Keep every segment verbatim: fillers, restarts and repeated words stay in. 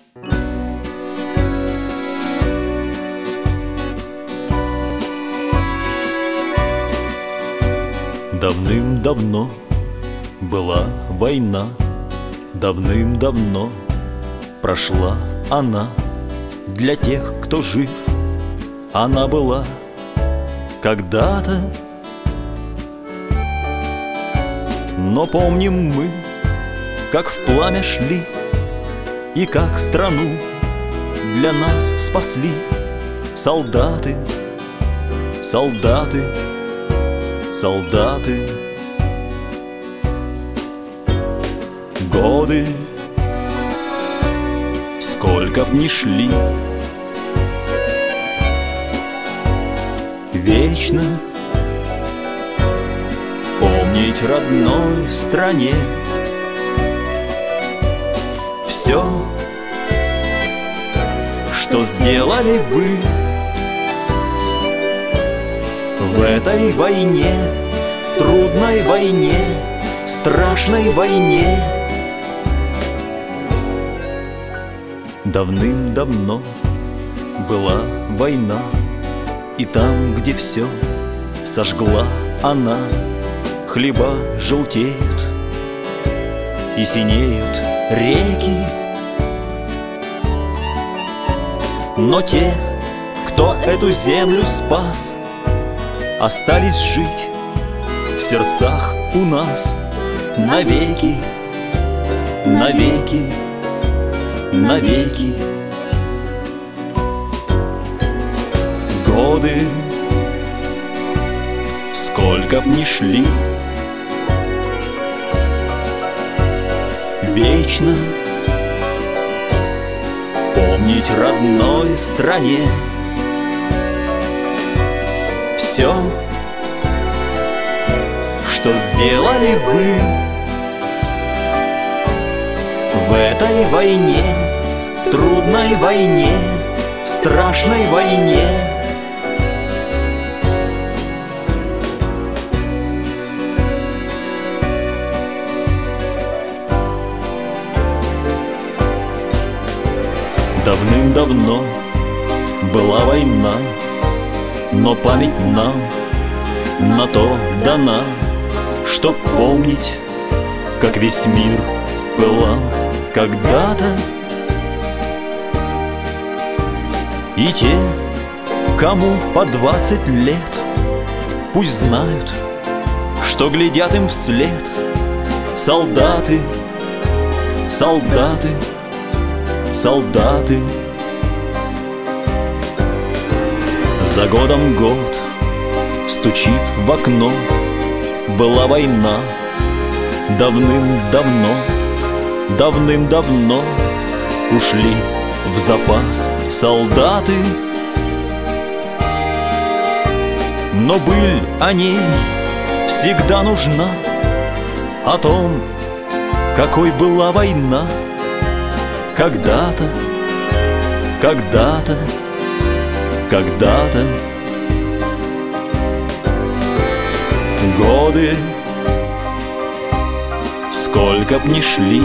Давным-давно была война, давным-давно прошла она. Для тех, кто жив, она была когда-то. Но помним мы, как в пламя шли, и как страну для нас спасли солдаты, солдаты, солдаты. Годы, сколько б ни шли, вечно помнить родной стране все, что сделали вы в этой войне, трудной войне, страшной войне. Давным-давно была война, и там, где все сожгла она, хлеба желтеют и синеют реки. Но те, кто эту землю спас, остались жить в сердцах у нас навеки, навеки, навеки. Годы, сколько б ни шли, вечно помнить родной стране все, что сделали вы в этой войне, трудной войне, страшной войне. Давным-давно была война, но память нам на то дана, чтоб помнить, как весь мир пылал когда-то. И те, кому по двадцать лет, пусть знают, что глядят им вслед солдаты, солдаты, солдаты. За годом год стучит в окно, была война давным-давно, давным-давно ушли в запас солдаты. Но быль о ней всегда нужна, о том, какой была война когда-то, когда-то, когда-то. Годы, сколько б ни шли,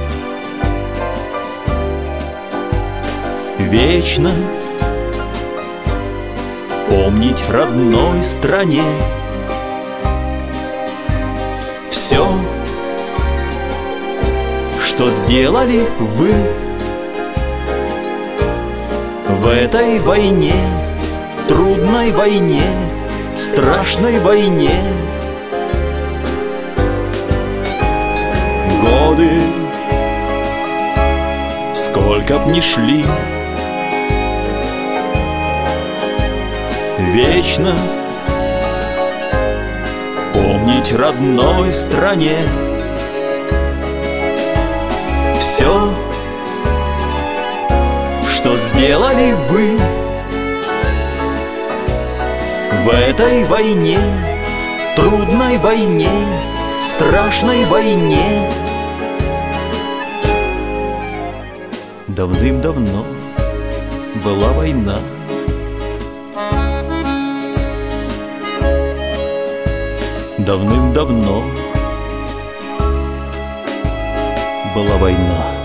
вечно помнить родной стране все, что сделали вы в этой войне, трудной войне, страшной войне. Годы, сколько б ни шли, вечно помнить родной стране все, что сделали вы в этой войне, трудной войне, страшной войне. Давным-давно была война, давным-давно была война.